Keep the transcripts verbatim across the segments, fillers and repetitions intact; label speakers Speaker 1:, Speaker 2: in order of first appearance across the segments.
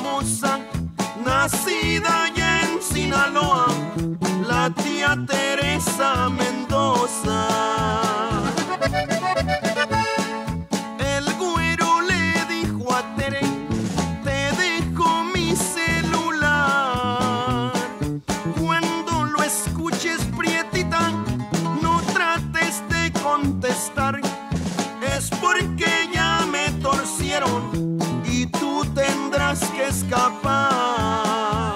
Speaker 1: famosa, nacida allá en Sinaloa, la tía Teresa Mendoza. El güero le dijo a Tere: te dejo mi celular. Cuando lo escuches, prietita, no trates de contestar. Es porque ya me torcieron y tú tendrás que escapar.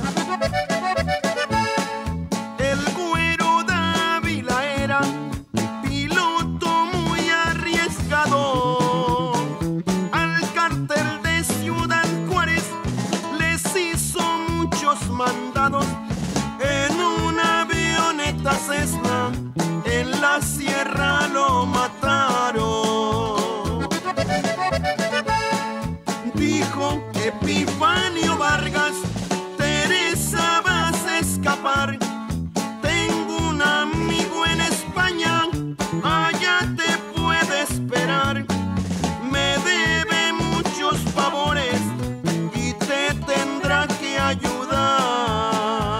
Speaker 1: El güero Dávila era piloto muy arriesgado. Al cártel de Ciudad Juárez les hizo muchos mandados. En una avioneta Cessna en la sierra lo mataron. Dijo Epifanio Vargas: Teresa, vas a escapar. Tengo un amigo en España, allá te puede esperar. Me debe muchos favores y te tendrá que ayudar.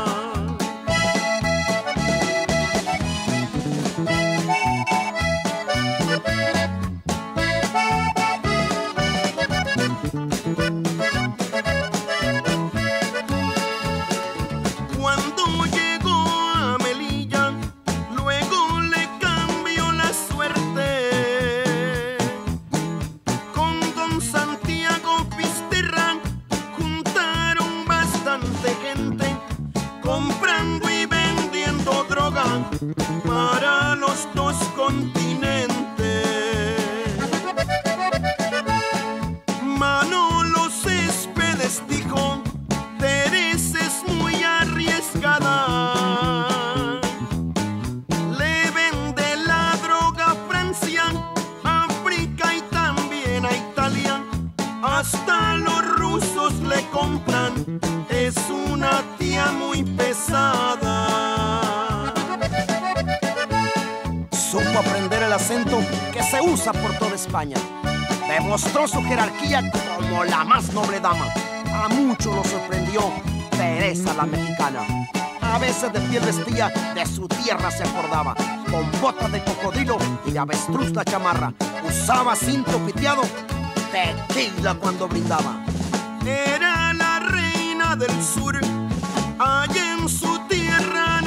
Speaker 1: Cuando llegó a Melilla, luego le cambió la suerte. Con don Santiago Pisterra juntaron bastante gente, comprando y vendiendo droga para los dos continentes. Manolo Céspedes dijo: Teresa es muy arriesgada. Le vende la droga a Francia, África y también a Italia. Hasta los rusos le compran. Es una tía muy pesada. Supo aprender el acento que se usa por toda España. Demostró su jerarquía como la más noble dama. A muchos lo sorprendió Teresa la mexicana. A veces de piel vestía, de su tierra se acordaba. Con botas de cocodrilo y de avestruz la chamarra. Usaba cinto piteado, tequila cuando brindaba. Era la reina del sur, allá en su tierra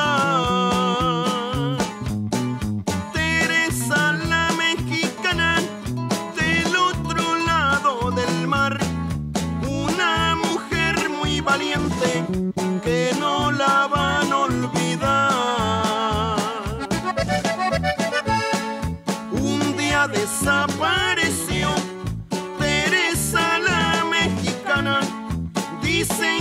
Speaker 1: natal. Teresa la mexicana, del otro lado del mar. Una mujer muy valiente que no la van a olvidar. Un día desapareció Teresa la mexicana. Dicen